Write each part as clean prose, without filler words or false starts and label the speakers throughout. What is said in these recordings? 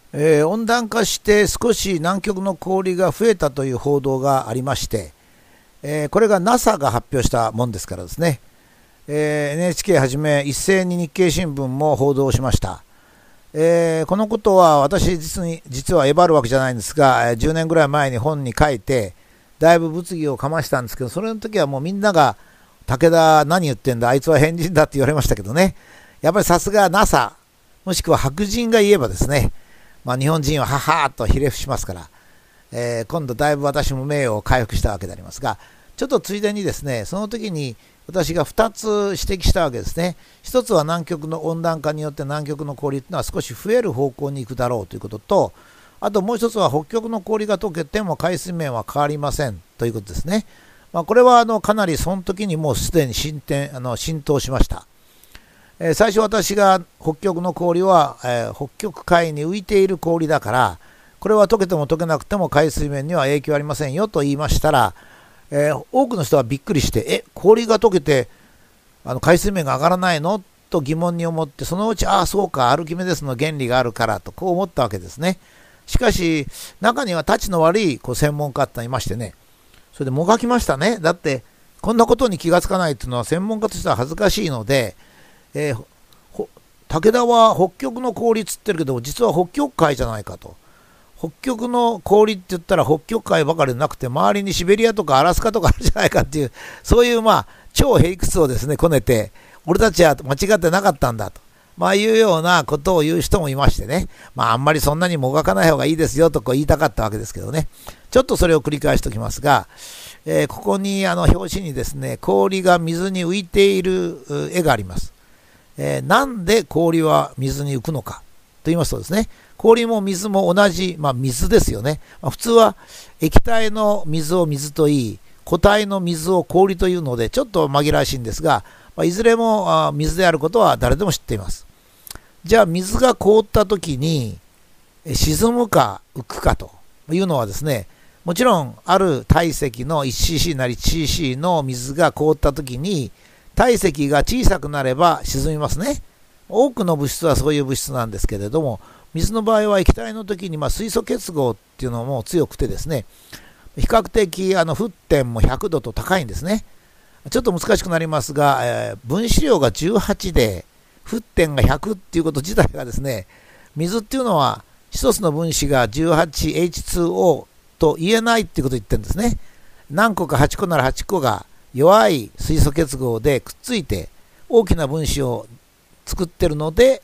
Speaker 1: 温暖化して少し南極の氷が増えたという報道がありまして、これが NASA が発表したもんですからですね、NHK はじめ一斉に日経新聞も報道しました。このことは私実はえばるわけじゃないんですが、10年ぐらい前に本に書いてだいぶ物議をかましたんですけど、それの時はもうみんなが武田何言ってんだ、あいつは変人だって言われましたけどね、やっぱりさすが NASA もしくは白人が言えばですね、日本人はははーっとひれ伏しますから、今度だいぶ私も名誉を回復したわけでありますが、ちょっとついでにですね、その時に私が2つ指摘したわけですね。一つは南極の温暖化によって南極の氷というのは少し増える方向に行くだろうということと、あともう一つは北極の氷が溶けても海水面は変わりませんということですね。これはかなりその時にもうすでに浸透しました。最初私が北極の氷は、北極海に浮いている氷だから、これは溶けても溶けなくても海水面には影響ありませんよと言いましたら、多くの人はびっくりして、氷が溶けて海水面が上がらないのと疑問に思って、そのうちそうか、アルキメデスの原理があるからとこう思ったわけですね。しかし中にはたちの悪い専門家っていましてね、それでもがきましたね。だってこんなことに気がつかないというのは専門家としては恥ずかしいので、武田は北極の氷っつってるけど実は北極海じゃないかと。北極の氷って言ったら北極海ばかりでなくて周りにシベリアとかアラスカとかあるじゃないかっていう、そういう超へ理屈をですねこねて、俺たちは間違ってなかったんだというようなことを言う人もいましてね、あんまりそんなにもがかない方がいいですよと言いたかったわけですけどね。ちょっとそれを繰り返しておきますが、ここに表紙にですね氷が水に浮いている絵があります。なんで氷は水に浮くのかと言いますとですね、氷も水も同じ、水ですよね。普通は液体の水を水と言い、固体の水を氷というのでちょっと紛らわしいんですが、いずれも水であることは誰でも知っています。じゃあ水が凍った時に沈むか浮くかというのはですね、もちろんある体積の 1cc なり 1cc の水が凍った時に体積が小さくなれば沈みますね。多くの物質はそういう物質なんですけれども、水の場合は液体の時に水素結合っていうのも強くてですね、比較的沸点も100度と高いんですね。ちょっと難しくなりますが、分子量が18で沸点が100っていうこと自体がですね、水っていうのは一つの分子が 18H2O と言えないっていうことを言ってるんですね。何個か8個なら8個が弱い水素結合でくっついて大きな分子を作ってるので、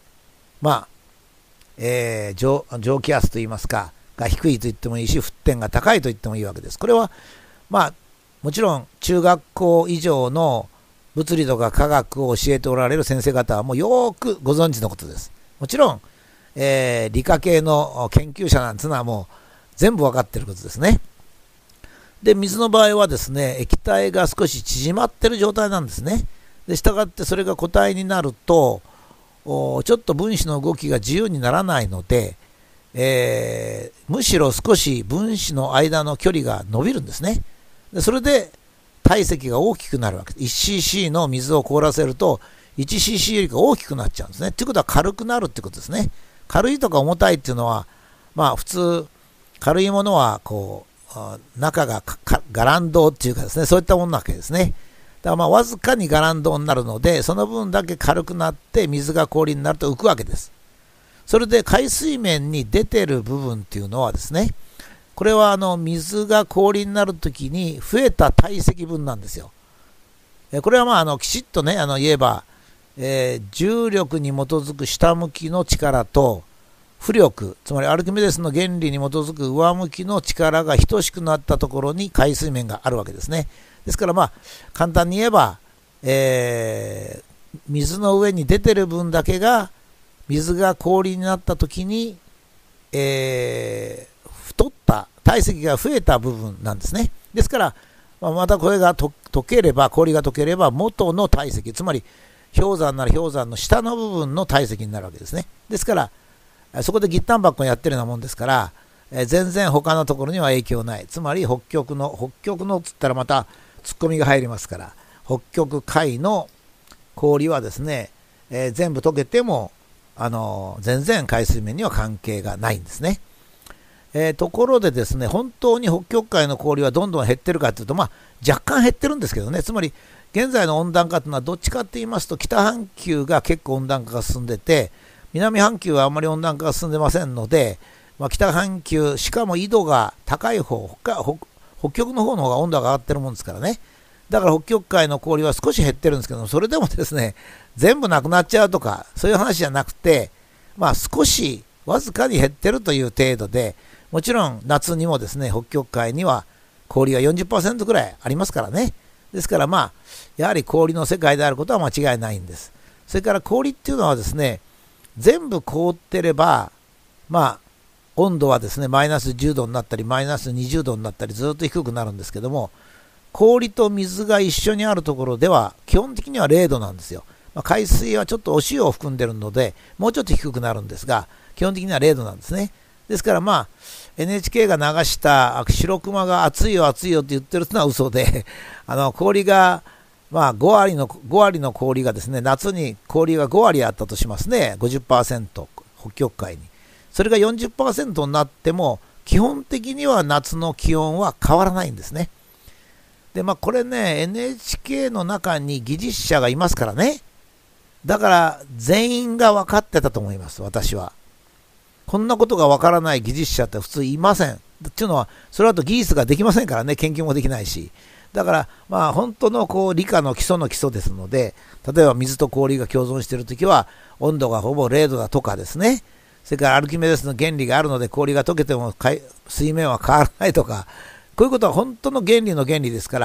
Speaker 1: 蒸気圧といいますかが低いと言ってもいいし、沸点が高いと言ってもいいわけです。これはもちろん中学校以上の物理とか科学を教えておられる先生方はもうよーくご存知のことです。もちろん、理科系の研究者なんていうのはもう全部分かっていることですね。で、水の場合はですね、液体が少し縮まっている状態なんですね。で、したがってそれが固体になるとちょっと分子の動きが自由にならないので、むしろ少し分子の間の距離が伸びるんですね。でそれで体積が大きくなるわけです。 1cc の水を凍らせると 1cc よりか大きくなっちゃうんですね。ということは軽くなるってことですね。軽いとか重たいっていうのは普通軽いものは中がガランドっていうかですね、そういったものなわけですね。だからわずかにガランドになるので、その分だけ軽くなって水が氷になると浮くわけです。それで海水面に出てる部分っていうのはですね、これは水が氷になるときに増えた体積分なんですよ。これはきちっとね言えば、重力に基づく下向きの力と浮力、つまりアルキメデスの原理に基づく上向きの力が等しくなったところに海水面があるわけですね。ですから簡単に言えば、水の上に出てる分だけが水が氷になったときに、太った体積が増えた部分なんですね。ですから、またこれが溶ければ、氷が溶ければ元の体積、つまり氷山なら氷山の下の部分の体積になるわけですね。ですからそこでギッタンバックをやってるようなもんですから、全然他のところには影響ない。つまり北極のつったらまたツッコミが入りますから、北極海の氷はですね、全部溶けても全然海水面には関係がないんですね。ところでですね、本当に北極海の氷はどんどん減ってるかというと、若干減ってるんですけどね、つまり現在の温暖化というのはどっちかと言いますと、北半球が結構温暖化が進んでて、南半球はあまり温暖化が進んでませんので、北半球、しかも緯度が高い方、北極の方の方が温度が上がってるもんですからね。だから北極海の氷は少し減ってるんですけど、それでもですね、全部なくなっちゃうとか、そういう話じゃなくて、少しわずかに減ってるという程度で、もちろん夏にもですね、北極海には氷が 40% ぐらいありますからね。ですからやはり氷の世界であることは間違いないんです。それから氷っていうのはですね、全部凍ってれば、温度はですね、マイナス10度になったり、マイナス20度になったり、ずっと低くなるんですけども、氷と水が一緒にあるところでは、基本的には0度なんですよ。海水はちょっとお塩を含んでるので、もうちょっと低くなるんですが、基本的には0度なんですね。ですからNHK が流した白熊が暑いよ暑いよって言ってるのは嘘で、氷が、5割の氷がですね、夏に氷が5割あったとしますね、50%、北極海に。それが 40% になっても、基本的には夏の気温は変わらないんですね。で、これね、NHK の中に技術者がいますからね。だから全員が分かってたと思います、私は。こんなことが分からない技術者って普通いません。っていうのは、それだと技術ができませんからね、研究もできないし。だから本当の理科の基礎の基礎ですので、例えば水と氷が共存しているときは温度がほぼ0度だとかですね、それからアルキメデスの原理があるので氷が溶けても水面は変わらないとか、こういうことは本当の原理の原理ですから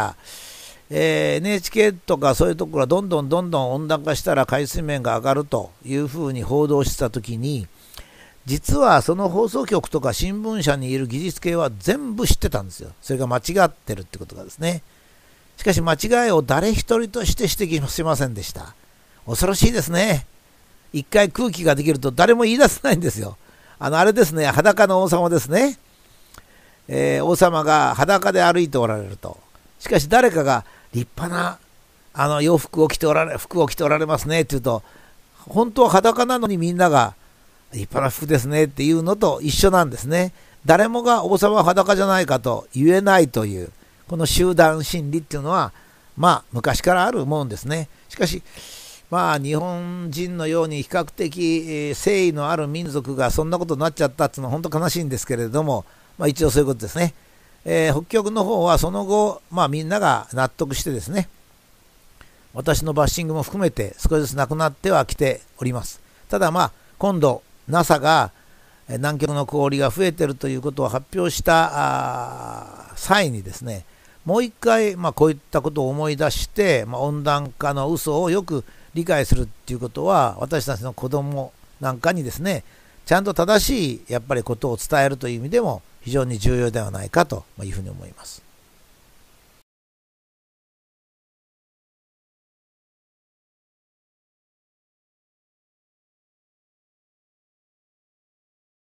Speaker 1: 、NHK とかそういうところはどんどん温暖化したら海水面が上がるというふうに報道してたときに、実はその放送局とか新聞社にいる技術系は全部知ってたんですよ。それが間違ってるってことがですね。しかし間違いを誰一人として指摘しませんでした。恐ろしいですね。一回空気ができると誰も言い出せないんですよ。あれですね、裸の王様ですね。王様が裸で歩いておられると。しかし誰かが立派な洋服を着ておられますねって言うと、本当は裸なのにみんなが立派な服ですねっていうのと一緒なんですね。誰もが王様は裸じゃないかと言えないという、この集団心理っていうのは昔からあるもんですね。しかし日本人のように比較的誠意のある民族がそんなことになっちゃったっていうのは本当悲しいんですけれども、一応そういうことですね。北極の方はその後、みんなが納得してですね、私のバッシングも含めて少しずつなくなってはきております。ただ今度 NASA が南極の氷が増えているということを発表した際にですね、もう一回こういったことを思い出して、温暖化の嘘をよく理解するっていうことは、私たちの子供なんかにですね、ちゃんと正しいやっぱりことを伝えるという意味でも非常に重要ではないかというふうに思います。